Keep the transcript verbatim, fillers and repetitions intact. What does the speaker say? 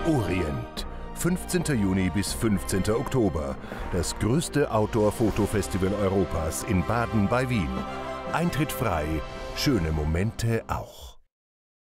Orient. fünfzehnter Juni bis fünfzehnter Oktober. Das größte Outdoor-Foto-Festival Europas in Baden bei Wien. Eintritt frei, schöne Momente auch.